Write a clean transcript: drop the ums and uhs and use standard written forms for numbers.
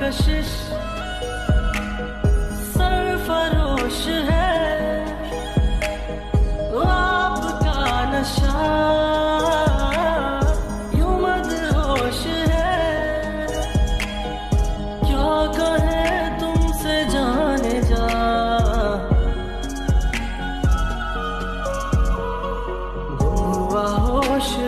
कशिश सरफरोश है आपका नशा यूं मदहोश है क्या कहे तुमसे जाने जा गुम हुआ होश